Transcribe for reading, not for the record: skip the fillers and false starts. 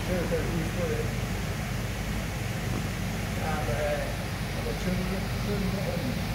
这是艺术的，啊，对，我听说。